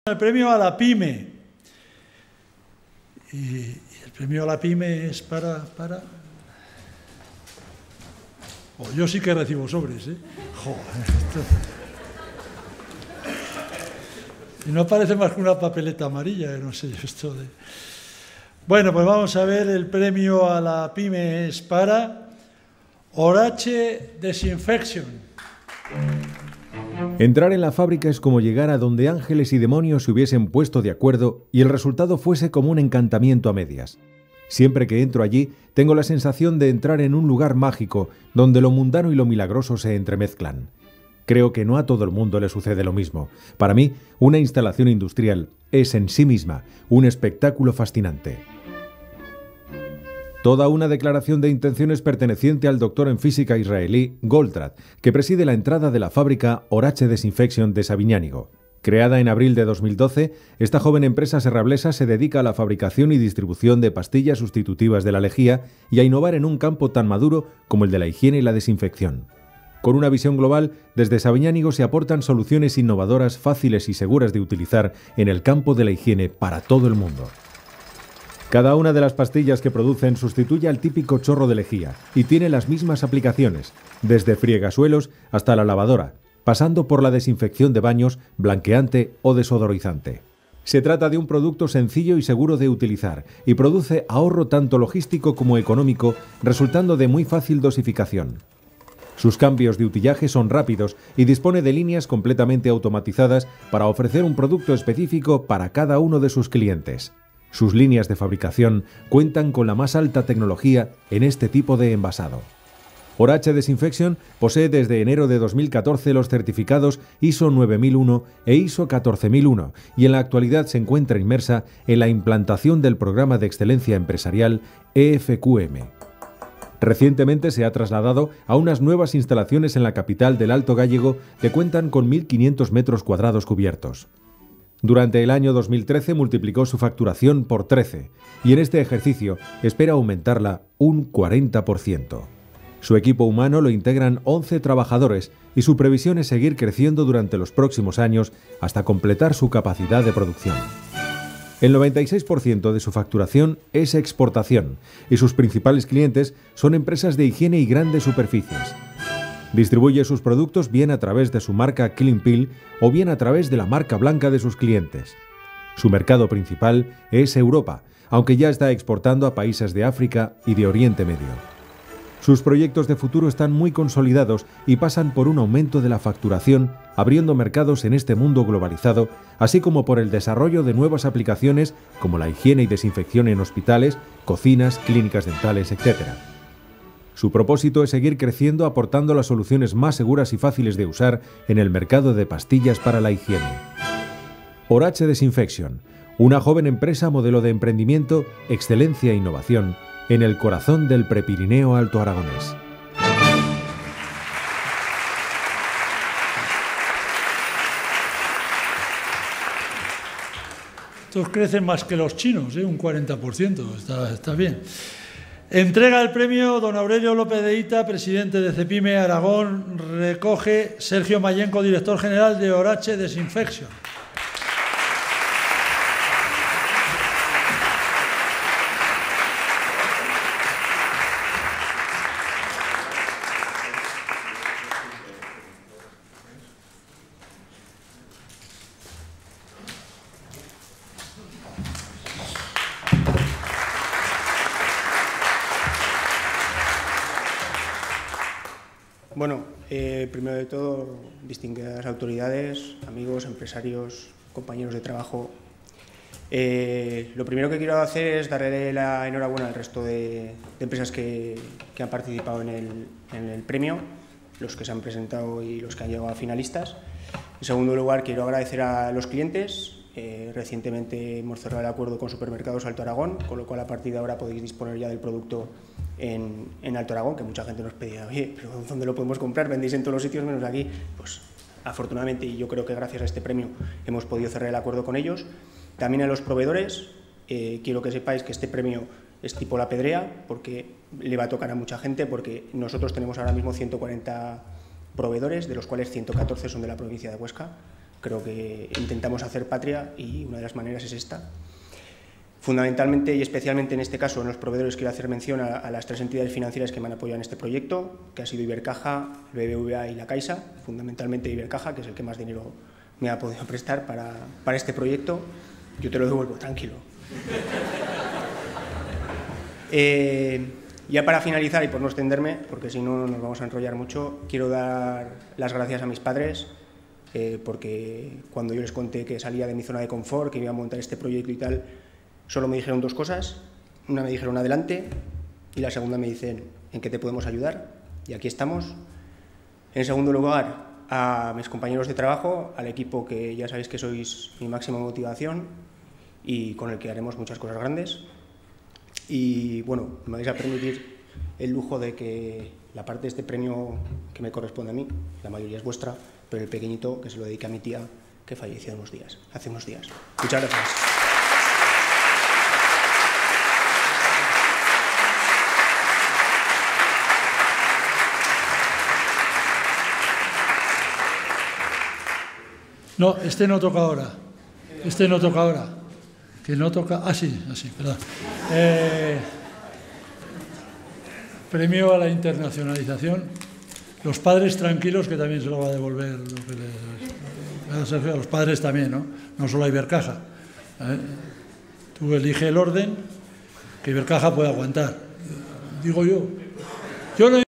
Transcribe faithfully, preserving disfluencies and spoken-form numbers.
El premio a la PYME. Y, y el premio a la PYME es para... para... Oh, yo sí que recibo sobres, ¿eh? Joder, esto... Y no parece más que una papeleta amarilla, no sé, esto de... Bueno, pues vamos a ver, el premio a la PYME es para Orache Disinfection. Entrar en la fábrica es como llegar a donde ángeles y demonios se hubiesen puesto de acuerdo y el resultado fuese como un encantamiento a medias. Siempre que entro allí, tengo la sensación de entrar en un lugar mágico, donde lo mundano y lo milagroso se entremezclan. Creo que no a todo el mundo le sucede lo mismo. Para mí, una instalación industrial es en sí misma un espectáculo fascinante. Toda una declaración de intenciones perteneciente al doctor en física israelí Goldratt, que preside la entrada de la fábrica Orache Disinfection de Sabiñánigo. Creada en abril de dos mil doce, esta joven empresa serrablesa se dedica a la fabricación y distribución de pastillas sustitutivas de la lejía y a innovar en un campo tan maduro como el de la higiene y la desinfección. Con una visión global, desde Sabiñánigo se aportan soluciones innovadoras, fáciles y seguras de utilizar en el campo de la higiene para todo el mundo. Cada una de las pastillas que producen sustituye al típico chorro de lejía y tiene las mismas aplicaciones, desde friegasuelos hasta la lavadora, pasando por la desinfección de baños, blanqueante o desodorizante. Se trata de un producto sencillo y seguro de utilizar y produce ahorro tanto logístico como económico, resultando de muy fácil dosificación. Sus cambios de utillaje son rápidos y dispone de líneas completamente automatizadas para ofrecer un producto específico para cada uno de sus clientes. Sus líneas de fabricación cuentan con la más alta tecnología en este tipo de envasado. Orache Disinfection posee desde enero de dos mil catorce los certificados I S O nueve mil uno e I S O catorce mil uno y en la actualidad se encuentra inmersa en la implantación del programa de excelencia empresarial E F Q M. Recientemente se ha trasladado a unas nuevas instalaciones en la capital del Alto Gállego que cuentan con mil quinientos metros cuadrados cubiertos. Durante el año dos mil trece multiplicó su facturación por trece y en este ejercicio espera aumentarla un cuarenta por ciento. Su equipo humano lo integran once trabajadores y su previsión es seguir creciendo durante los próximos años hasta completar su capacidad de producción. El noventa y seis por ciento de su facturación es exportación y sus principales clientes son empresas de higiene y grandes superficies. Distribuye sus productos bien a través de su marca Clean Peel o bien a través de la marca blanca de sus clientes. Su mercado principal es Europa, aunque ya está exportando a países de África y de Oriente Medio. Sus proyectos de futuro están muy consolidados y pasan por un aumento de la facturación, abriendo mercados en este mundo globalizado, así como por el desarrollo de nuevas aplicaciones como la higiene y desinfección en hospitales, cocinas, clínicas dentales, etcétera. Su propósito es seguir creciendo aportando las soluciones más seguras y fáciles de usar en el mercado de pastillas para la higiene. Orache Disinfection, una joven empresa modelo de emprendimiento, excelencia e innovación, en el corazón del Prepirineo Alto Aragonés. Estos crecen más que los chinos, ¿eh? Un cuarenta por ciento, está, está bien. Entrega el premio don Aurelio López de Hita, presidente de Cepime Aragón. Recoge Sergio Mayenco, director general de Orache Disinfection. Bueno, eh, primero de todo, distinguidas autoridades, amigos, empresarios, compañeros de trabajo. Eh, lo primero que quiero hacer es darle la enhorabuena al resto de, de empresas que, que han participado en el, en el premio, los que se han presentado y los que han llegado a finalistas. En segundo lugar, quiero agradecer a los clientes. Eh, recientemente hemos cerrado el acuerdo con Supermercados Alto Aragón, con lo cual a partir de ahora podéis disponer ya del producto en, en Alto Aragón, que mucha gente nos pedía, oye, pero ¿dónde lo podemos comprar? Vendéis en todos los sitios menos aquí. Pues afortunadamente, y yo creo que gracias a este premio hemos podido cerrar el acuerdo con ellos. También a los proveedores, eh, quiero que sepáis que este premio es tipo la pedrea, porque le va a tocar a mucha gente, porque nosotros tenemos ahora mismo ciento cuarenta proveedores, de los cuales ciento catorce son de la provincia de Huesca. creo que intentamos hacer patria y una de las maneras es esta. Fundamentalmente y especialmente en este caso en los proveedores quiero hacer mención a, a las tres entidades financieras que me han apoyado en este proyecto, que ha sido Ibercaja, el B B V A y la Caixa, fundamentalmente Ibercaja, que es el que más dinero me ha podido prestar para, para este proyecto. Yo te lo devuelvo, tranquilo. eh, ya para finalizar y por no extenderme, porque si no nos vamos a enrollar mucho, quiero dar las gracias a mis padres, eh, porque cuando yo les conté que salía de mi zona de confort, que iba a montar este proyecto y tal, solo me dijeron dos cosas. Una me dijeron adelante y la segunda me dicen en qué te podemos ayudar, y aquí estamos. En segundo lugar, a mis compañeros de trabajo, al equipo que ya sabéis que sois mi máxima motivación y con el que haremos muchas cosas grandes. Y bueno, me vais a permitir el lujo de que la parte de este premio que me corresponde a mí, la mayoría es vuestra, pero el pequeñito que se lo dedica a mi tía que falleció unos días, hace unos días. Muchas gracias. No, este no toca ahora. Este no toca ahora. Que no toca... Ah, sí, así, perdón. Eh, premio a la internacionalización. Los padres tranquilos, que también se lo va a devolver lo que les, a los padres también, ¿no? No solo a Ibercaja. ¿Eh? Tú elige el orden que Ibercaja puede aguantar. Digo yo. Yo no